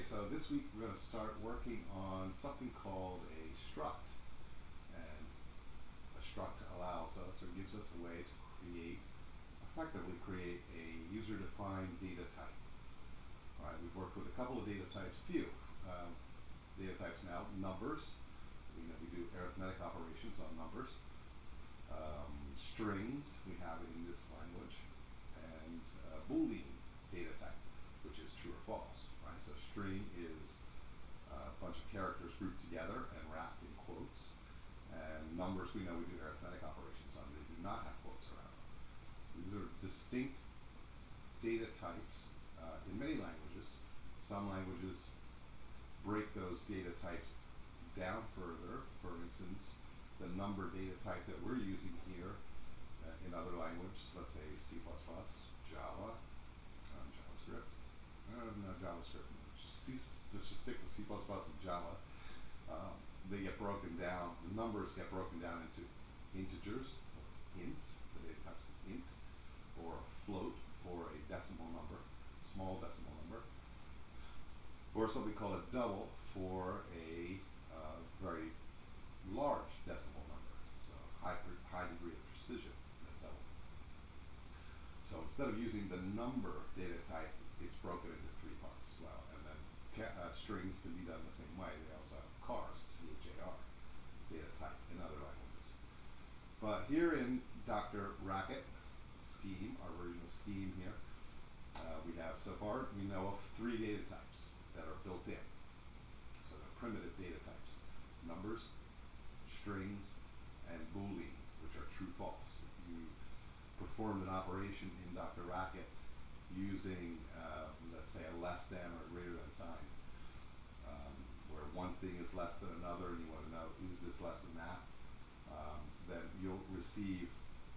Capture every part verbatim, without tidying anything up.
so this week we're going to start working on something called a struct. And a struct allows us or gives us a way to create, effectively create a user-defined data type. All right, we've worked with a couple of data types, few um, data types now, numbers. You know, we do arithmetic operations on numbers. Um, strings we have in this language, and uh, Boolean data type, which is true or false. Right? So string is a bunch of characters grouped together and wrapped in quotes. And numbers we know we do arithmetic operations on. They do not have quotes around them. These are distinct data types uh, in many languages. Some languages break those data types down further. For instance, the number data type that we're using here uh, in other languages, let's say C plus plus, Java, um, JavaScript, uh, no JavaScript, just, C, just to stick with C plus plus and Java, um, they get broken down, the numbers get broken down into integers, or ints, the data type's an int, or a float for a decimal number, small decimal number, or something called a double for a uh, very large decimal number, so high, high degree of precision, a double. So instead of using the number data type, it's broken into three parts. Well, and then ca uh, strings can be done the same way. They also have cars, C H A R, data type in other languages. But here in Doctor Racket scheme, our version of scheme here, uh, we have so far, we know of three data types that are built in. So they're primitive data types: numbers, strings, and Boolean, which are true-false. If you performed an operation in Doctor Racket using, uh, let's say, a less than or greater than sign, um, where one thing is less than another, and you want to know, is this less than that, um, then you'll receive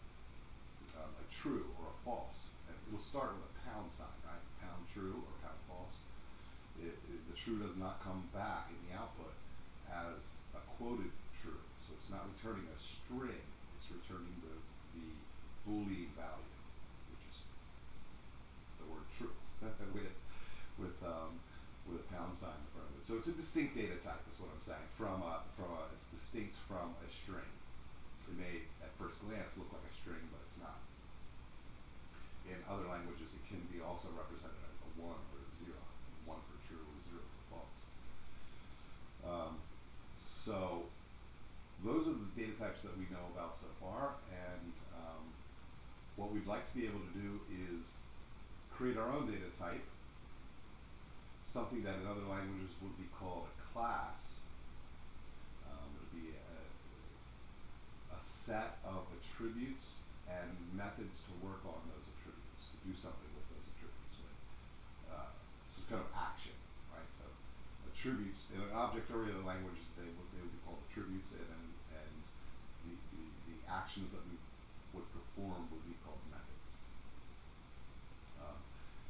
um, a true or a false. And it'll start with a pound sign, right? Pound true or pound false. It, it, the true does not come back in the output as a quoted true. So it's not returning a string, it's returning the, the Boolean value, which is the word true, with, with, um, with a pound sign in front of it. So it's a distinct data type, is what I'm saying, from a, from a, it's distinct from a string. It may, at first glance, look like a string, but it's not. In other languages, it can be also represented as a one or a zero. One for true, zero for false. Um, so those are the data types that we know about so far, and um, what we'd like to be able to do is create our own data type, something that in other languages would be called a class. Um, it would be a, a set of attributes and methods to work on those attributes, to do something with those attributes with. Uh, some kind of action, right? So attributes in an object-oriented languages, they would they would be called attributes, and and the, the the actions that we would perform would be called methods. Um,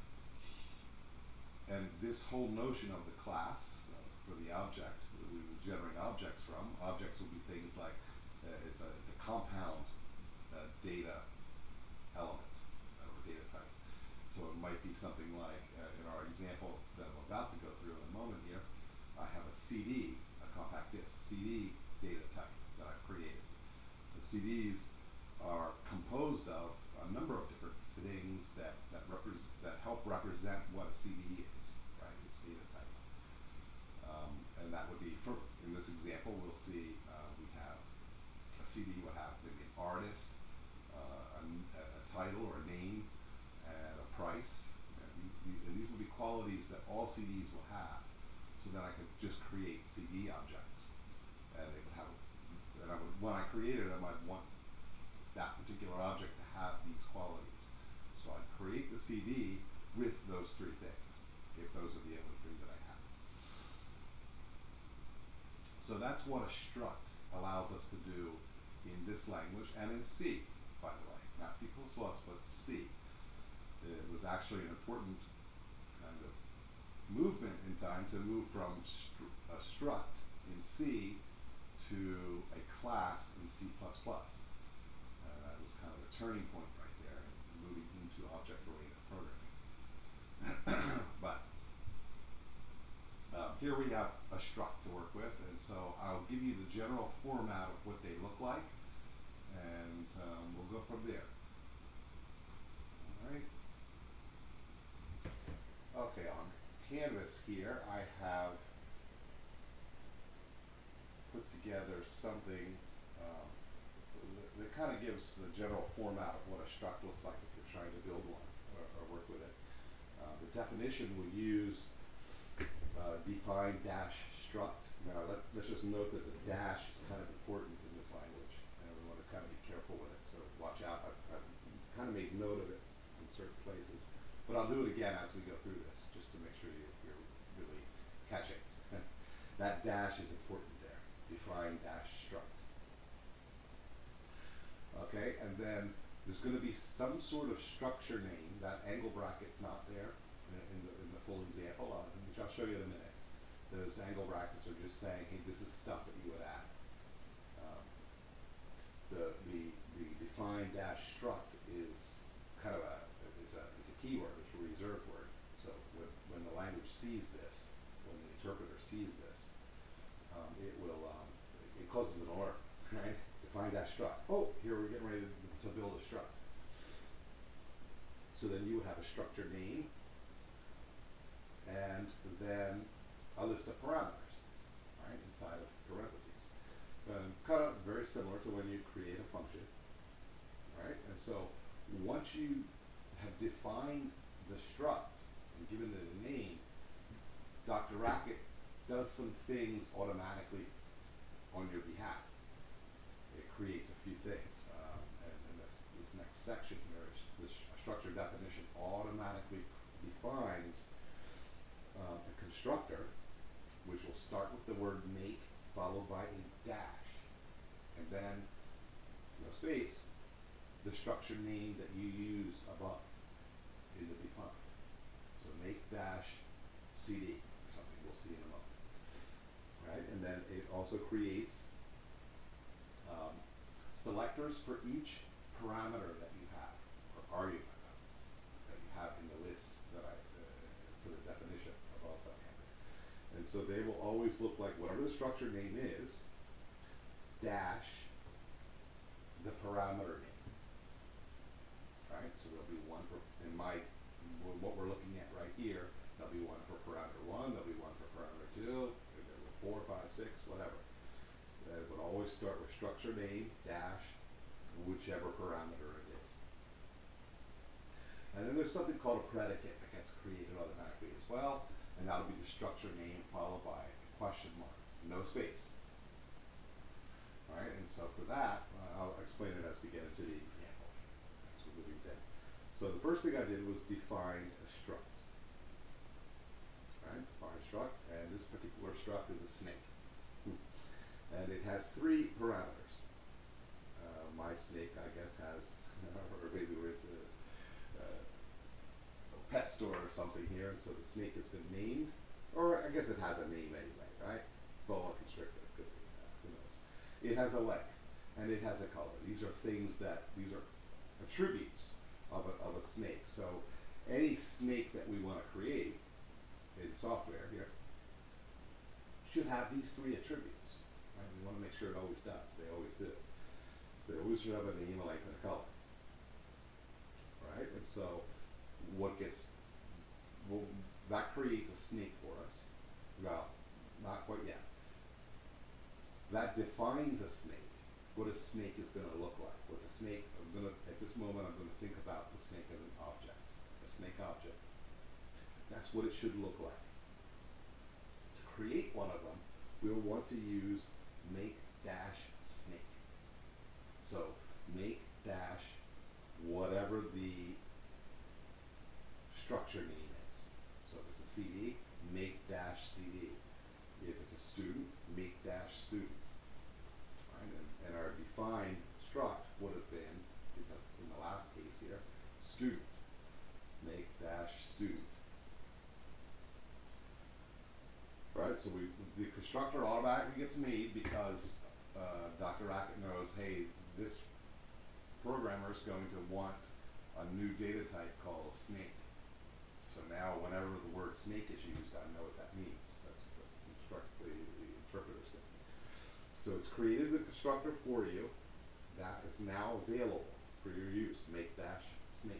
and this whole notion of the class uh, for the object that we would generate objects from, objects would be things like uh, it's a it's a compound uh, data element or data type. So it might be something like, uh, in our example that I'm about to go through in a moment here, I have a C D, a compact disc, C D data type that I've created. So C Ds are composed of a number of different things that, that, that help represent what a C D is, right? Its data type. Um, and that would be, for, in this example, we'll see uh, we have a C D will have maybe an artist, uh, a, a title or a name, and a price, and, the, and these will be qualities that all C Ds will have. So then I could just create C D objects, and they would have. And I would, when I created them, I'd want that particular object to have these qualities. So I'd create the C D with those three things, if those are the only three that I have. So that's what a struct allows us to do in this language and in C, by the way, not C plus plus, but C. It was actually an important kind of movement in time to move from stru a struct in C to a class in C plus plus. Uh, that was kind of a turning point right there, moving into object-oriented programming. But here we have a struct to work with, and so I'll give you the general format of what they look like, and um, we'll go from there. All right. Okay, on Canvas here, I have put together something um, that, that kind of gives the general format of what a struct looks like if you're trying to build one or, or work with it. Uh, the definition will use uh, define dash struct. Now let, let's just note that the dash is kind of important in this language, and we want to kind of be careful with it, so watch out. I've, I've kind of made note of it in certain places, but I'll do it again as we go through this, just to make sure you, you're really catching. That dash is important there. Define dash struct. Okay, and then there's going to be some sort of structure name. That angle bracket's not there in, in, the, in the full example, uh, which I'll show you in a minute. Those angle brackets are just saying, hey, this is stuff that you would add. Um, the, the, the define dash struct is kind of a, it's a, it's a keyword, it's a reserved word. So when, when the language sees this, when the interpreter sees this, um, it will, um, it, it causes an alert, right? Define dash struct. Oh, here we're getting ready to, to build a struct. So then you would have a structure name, and then a list of parameters, right, inside of parentheses. Um, kind of very similar to when you create a function, right? And so once you have defined the struct and given it a name, Doctor Racket does some things automatically on your behalf. It creates a few things, um, and, and this, this next section here is this structure definition automatically defines um, a constructor, which will start with the word make followed by a dash, and then no space, the structure name that you used above in the define. So make dash cd or something we'll see in a moment. Right, and then it also creates um, selectors for each parameter that you have, or argument that you have in the list that I uh, for the definition above that. And so they will always look like whatever the structure name is, dash the parameter name. Right? So there'll be one for, in my, what we're looking at right here, there'll be one for parameter one, there'll be one for parameter two, there were four, five, six, whatever. So it would always start with structure name, dash, whichever parameter it is. And then there's something called a predicate that gets created automatically as well. And that'll be the structure name followed by a question mark, no space. All right, and so for that, uh, I'll explain it as we get into the example. That's what we did. So the first thing I did was define a struct. All right, define struct, and this particular struct is a snake. And it has three parameters. Uh, my snake, I guess, has, or maybe we're into uh, pet store or something here, and so the snake has been named, or I guess it has a name anyway, right? Boa constrictor, could be, uh, who knows. It has a length, and it has a color. These are things that, these are attributes of a, of a snake. So any snake that we want to create in software here should have these three attributes, right? We want to make sure it always does. They always do. So they always should have a name, a length, and a color, right? And so what gets, well, that creates a snake for us. Well, not quite yet. That defines a snake, what a snake is going to look like. What the snake, I'm going to, at this moment, I'm going to think about the snake as an object, a snake object. That's what it should look like. To create one of them, we'll want to use make dash snake. So make dash whatever the structure name is. So if it's a C D, make dash C D. If it's a student, make dash student. Right? And, and our defined struct would have been, in the, in the last case here, student. Make dash student. Right? So we, the constructor automatically gets made because uh, Doctor Racket knows, hey, this programmer is going to want a new data type called snake. So now whenever the word snake is used, I know what that means. That's construct the, the interpreter statement. So it's created the constructor for you that is now available for your use, make dash snake.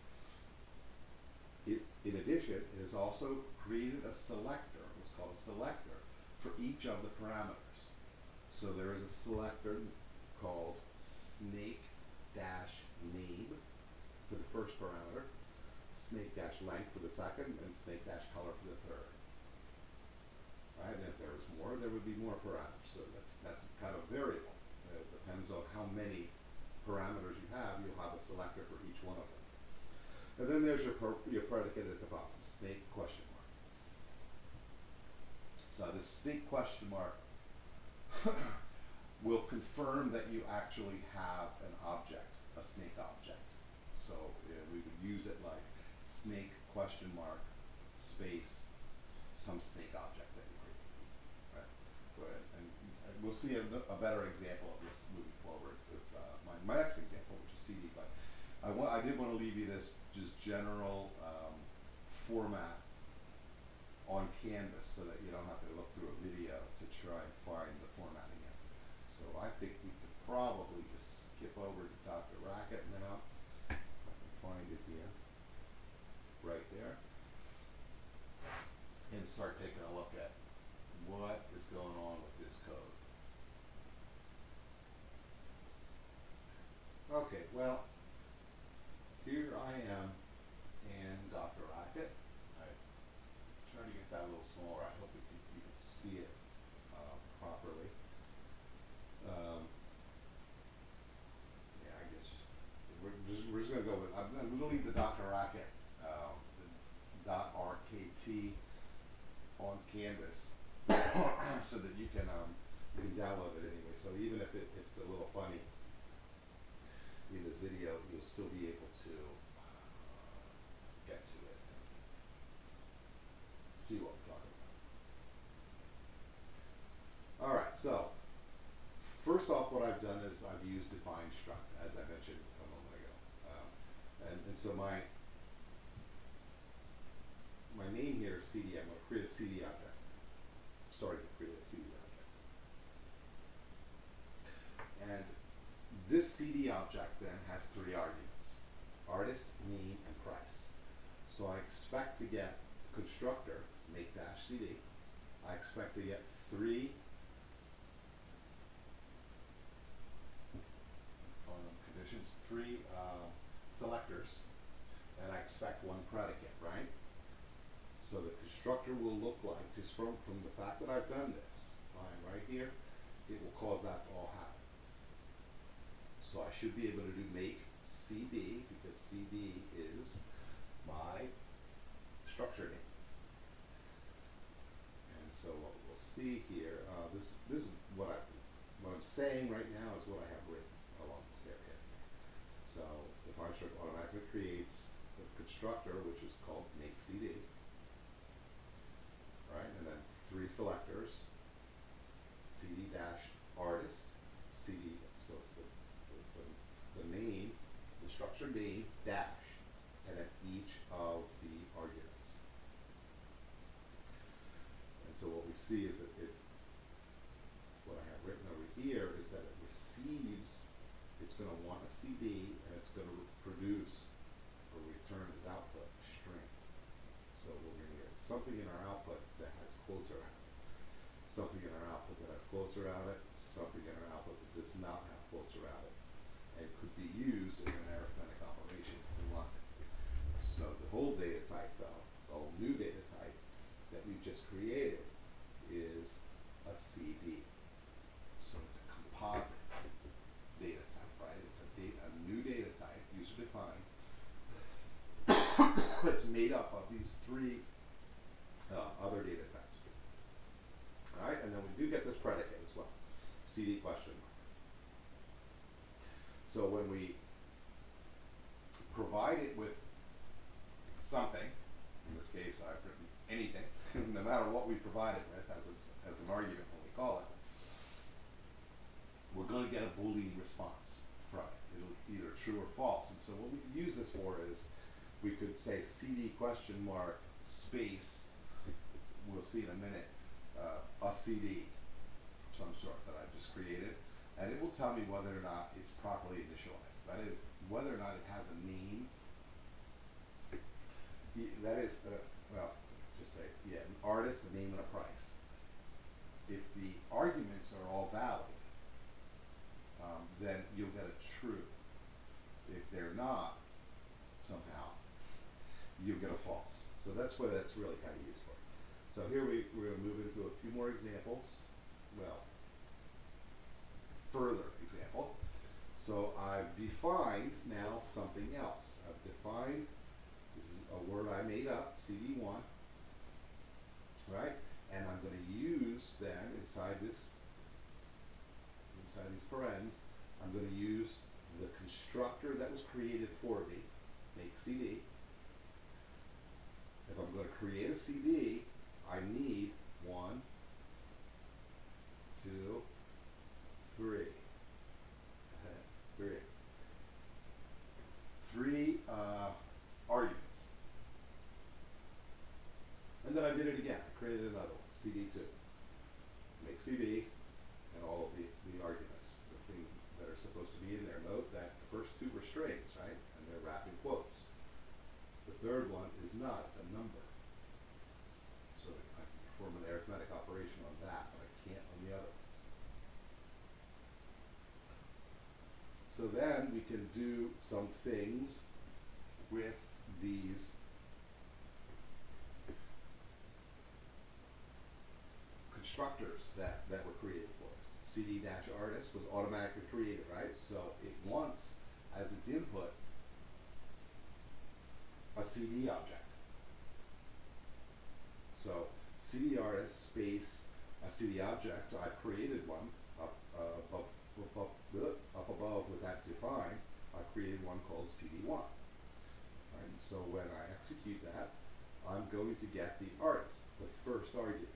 It, in addition, it has also created a selector, what's called a selector, for each of the parameters. So there is a selector called snake dash name for the first parameter, snake dash length for the second, and snake dash color for the third. Right? And if there was more, there would be more parameters. So that's that's kind of variable. It depends on how many parameters you have. You'll have a selector for each one of them. And then there's your per your predicate at the bottom, snake question mark. So this snake question mark will confirm that you actually have an object, a snake object. So uh, we would use it like snake question mark space some snake object that you create. Right? But, and, and we'll see a, a better example of this moving forward with uh, my, my next example, which is C D. But I, wa I did want to leave you this just general um, format on Canvas so that you don't have to look through a video to try and find the formatting in. So I think we could probably just skip over to Doctor Racket now. If I can find it here, right there, and start taking a look at what is going on with this code. Okay, well, here I am in Doctor Racket. I try to get that a little smaller. I hope you can, you can see it uh, properly. Um, yeah, I guess we're just, we're just going to go with, I'm going to leave the Doctor Racket, um, the .rkt on Canvas so that you can um, you can download it anyway. So even if, it, if it's a little funny in this video, you'll still be able to uh, get to it and see what we're talking about. All right, so first off, what I've done is I've used define struct, as I mentioned a moment ago. Um, and, and so my my name here is C D. I'm going to create a C D object. Sorry to create a C D object. And this C D object then has three arguments: artist, name, and price. So I expect to get constructor, make dash C D. I expect to get three conditions, three uh, selectors, and I expect one predicate, right? So the constructor will look like, just from, from the fact that I've done this line right here, it will cause that to all happen. So I should be able to do make C D, because C D is my structure name. And so what we'll see here, uh, this this is what I what I'm saying right now is what I have written along this area. So the define struct automatically creates the constructor, which is called make C D. Right, and then three selectors, C D dash artist, C D, so it's the, the, the, the name, the structure name, dash, and then each of the arguments. And so what we see is that it, what I have written over here is that it receives, it's going to want a C D, and it's going to produce or return as output a string. So we're going to get something in our output that has quotes around it, something in our output that has quotes around it, something in our output that does not have quotes around it, and could be used in an arithmetic operation if we want it. So the whole data type, though, the whole new data type that we've just created is a C D. So it's a composite data type, right? It's a, data, a new data type, user-defined, that's made up of these three uh, other data types. All right, and then we do get this predicate as well, C D question mark. So when we provide it with something, in this case I've written anything, no matter what we provide it with as, its, as an argument when we call it, we're going to get a Boolean response from it. It'll either true or false. And so what we can use this for is we could say C D question mark space, we'll see in a minute, uh, C D of some sort that I've just created, and it will tell me whether or not it's properly initialized. That is, whether or not it has a name. That is, uh, well, just say, yeah, an artist, a name, and a price. If the arguments are all valid, um, then you'll get a true. If they're not, somehow, you'll get a false. So that's what that's really kind of used for. So here we, we're going to move into a few more examples. Well, further example. So I've defined now something else. I've defined, this is a word I made up, C D one, right? And I'm going to use then inside this, inside these parens, I'm going to use the constructor that was created for me, make C D. If I'm going to create a C D, I need one, two, three, three, three uh, arguments. And then I did it again. I created another one, C D two. Make C D and all of the, the arguments, the things that are supposed to be in there. Note that the first two were strings, right? And they're wrapped in quotes. The third one is not, it's a number. So I can perform an arithmetic operation on that, but I can't on the other ones. So then we can do some things with these constructors that, that were created for us. C D-artist was automatically created, right? So it wants, as its input, a C D object. So C D artist space a C D object, I've created one up, uh, up, up, up, up above with that defined. I created one called C D one. Right? So when I execute that, I'm going to get the artist, the first argument.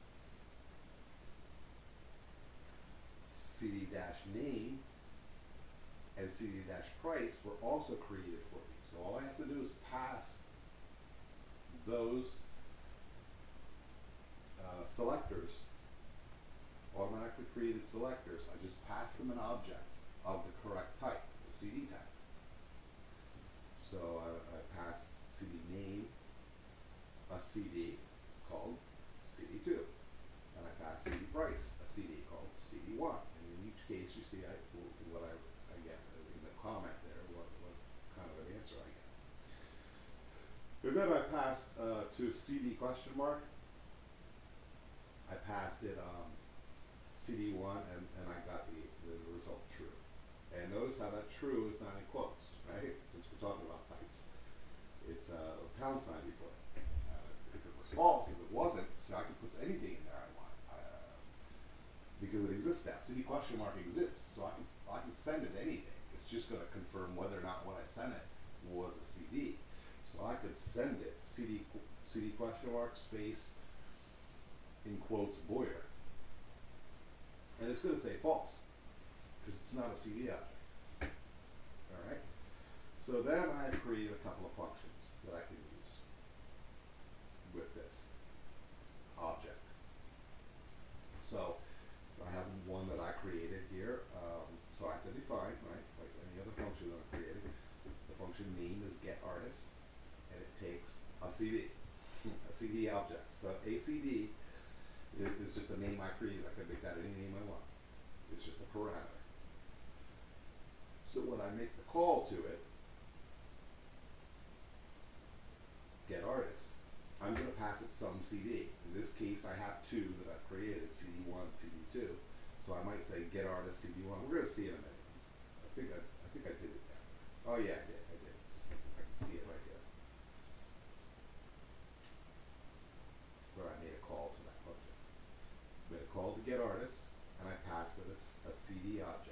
C D-name and C D-price were also created for me. So all I have to do is pass those uh, selectors, automatically created selectors. I just pass them an object of the correct type, the C D type. So I, I passed C D name a C D called C D two. And I passed C D price a C D called C D one. And in each case, you see I, what I, I get in the comment there, what, what kind of an answer I get. And then I passed uh, to C D question mark. I passed it um, C D one, and, and I got the, the result true. And notice how that true is not in quotes, right? Since we're talking about types. It's uh, a pound sign before it. Uh, if it was false, if it wasn't, so I could put anything in there I want. Uh, because it exists now. C D question mark exists, so I can, I can send it anything. It's just going to confirm whether or not what I sent it was a C D. So I could send it C D, C D question mark space in quotes Boyer. And it's going to say false, because it's not a C D object. Alright? So then I create a couple of functions that I can use with this object. So I have one that I created here. Um, so I have to define, right, like any other function that I'm creating. The function name is getArtist, and it takes a C D, a C D object. So a C D is just a name I created. I can make that any name I want. It's just a parameter. So when I make the call to it, get artist, I'm going to pass it some C D. In this case, I have two that I've created, C D one, C D two. So I might say get artist C D one. We're going to see it in a minute. I think I, I think I did it there. Oh yeah, I did. I did. I can see it right here. Where I made a call to that function. Made a call to get artist, and I passed it a, a C D object.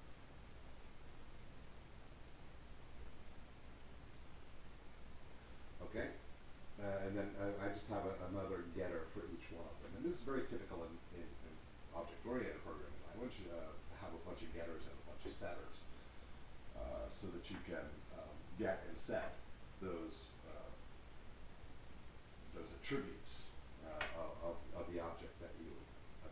Okay, uh, and then uh, I just have a, another getter for each one of them. And this is very typical in, in, in object-oriented programming language, uh, to have a bunch of getters and a bunch of setters, uh, so that you can um, get and set those uh, those attributes uh, of, of the object that you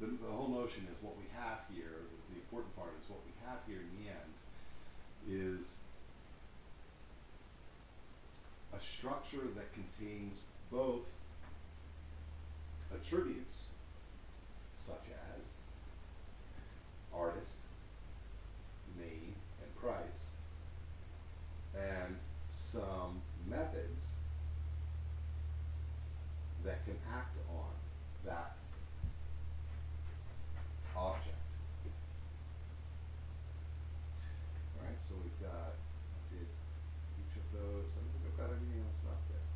the, the whole notion is what we have here, the, the important part is what we have here in the end is a structure that contains both attributes such as artist, name, and price, and some methods that can act on that object. Alright, so we've got, I did each of those. I don't think I've got anything else up there.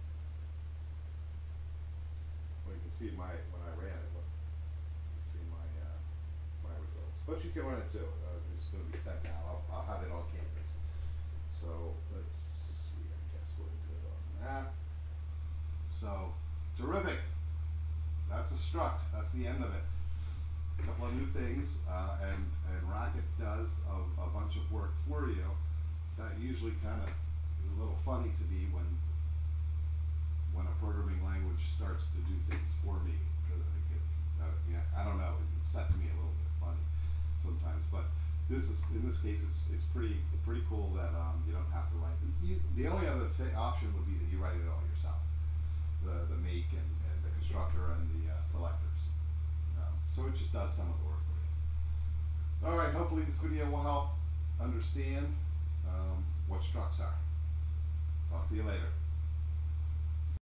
Well, you can see my, when I ran it, look, you can see my, uh, my results. But you can run it too. Uh, it's going to be sent out. I'll, I'll have it on campus. So let's see, I guess we're good on that. So, terrific. That's a struct. That's the end of it. A couple of new things, uh, and, and Racket does a, a bunch of work for you. That usually kind of is a little funny to me when when a programming language starts to do things for me. Because I, get, uh, yeah, I don't know, it sets me a little bit funny sometimes. But this is, in this case, it's it's pretty pretty cool that um, you don't have to write. You, the only other th option would be that you write it all yourself. The the make and, and the constructor and the uh, selectors. Um, so it just does some of the work for you. All right. Hopefully this video will help understand um, what structs are. Talk to you later.